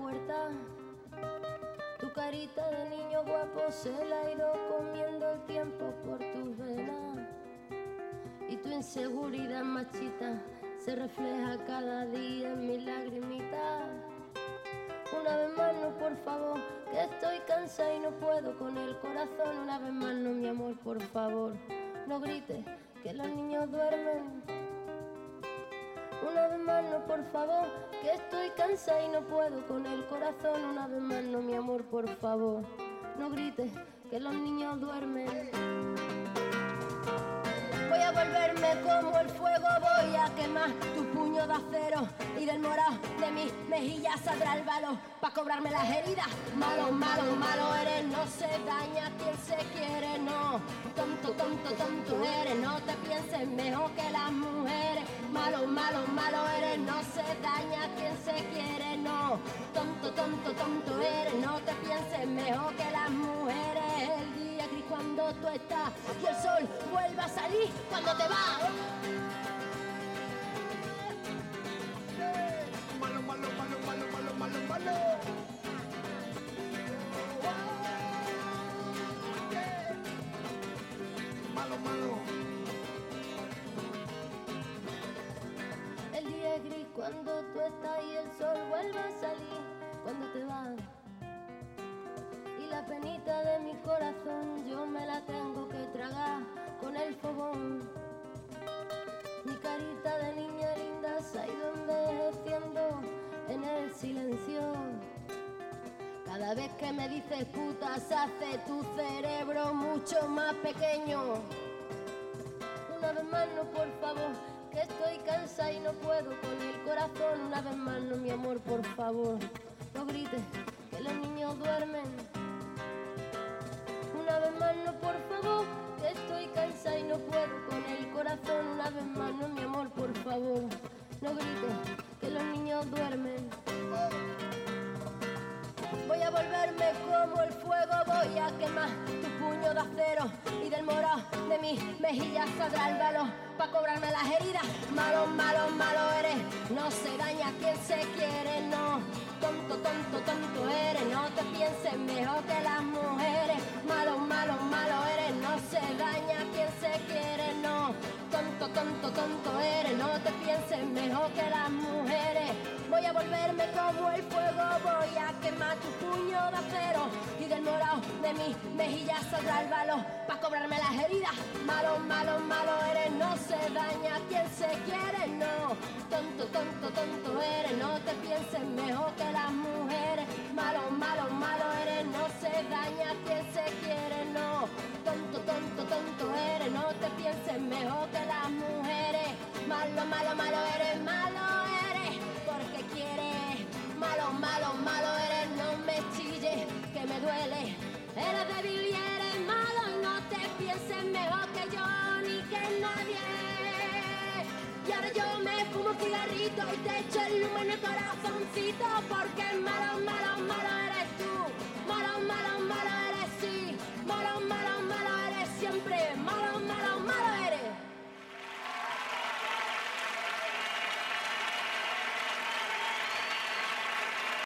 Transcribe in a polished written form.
puerta. Tu carita de niño guapo se la ha ido comiendo el tiempo por tus venas. Y tu inseguridad machita se refleja cada día en mi lagrimita. Una vez más no, por favor, que estoy cansada y no puedo con el corazón. Una vez más no, mi amor, por favor, no grites que los niños duermen. Una vez más no, por favor, que estoy cansada y no puedo con el corazón. Una vez más no, mi amor, por favor, no grites que los niños duermen. Voy a volverme como el fuego, voy a quemar tu puño de acero y del morado de mis mejillas saldrá el valor pa' cobrarme las heridas. Malo, malo, malo eres, no se daña quien se quiere, no. Tonto, tonto, tonto eres, no te pienses mejor que las mujeres. Malo, malo, malo eres, no se daña quien se quiere, no. Tonto, tonto, tonto eres, no te pienses mejor que las mujeres. El día gris cuando tú estás y el sol vuelve a salir cuando te vas. Malo, malo, malo, malo, malo, malo, malo. Malo, malo. El día es gris cuando tú estás y el sol vuelve a salir cuando te vas. Y la penita de mi corazón yo me la tengo que tragar con el fogón. Mi carita de niña linda se ha ido envejeciendo en el silencio. Cada vez que me dices puta se hace tu cerebro mucho más pequeño. Una vez más no, por favor, que estoy cansada y no puedo con el corazón. Una vez más no, mi amor, por favor, no grites que los niños duermen. Una vez más no, por favor, que estoy cansada y no puedo con el corazón. Una vez más no, mi amor, por favor, no grites que los niños duermen. Voy a volverme como el fuego, voy a quemar tu puño de acero y del morado de mis mejillas saldrá el valor pa' cobrarme las heridas. Malo, malo, malo eres, no se daña quien se quiere, no. Tonto, tonto, tonto eres, no te pienses mejor que las mujeres. Malo, malo, malo eres, no se daña quien se quiere, no. Tonto, tonto, tonto eres, no te pienses mejor que las mujeres. Voy a volverme como el fuego, voy a quemar tu puño de acero y del morado de mis mejillas saldrá el valor pa' cobrarme las heridas. Malo, malo, malo eres, no se daña quien se quiere, no. Tonto, tonto, tonto eres, no te pienses mejor que las mujeres. Malo, malo, malo eres, no se daña quien se quiere, no. Tonto, tonto, tonto eres, no te pienses mejor que las mujeres. Malo, malo, malo eres, porque quieres. Malo, malo, malo eres, no me chilles, que me duele. Eres débil y eres malo y no te pienses mejor que yo ni que nadie. Y ahora yo me fumo un cigarrito y te echo el humo en el corazoncito, porque malo, malo, malo eres tú. Malo, malo, malo eres sí. Malo, malo, malo eres siempre. Malo, malo, malo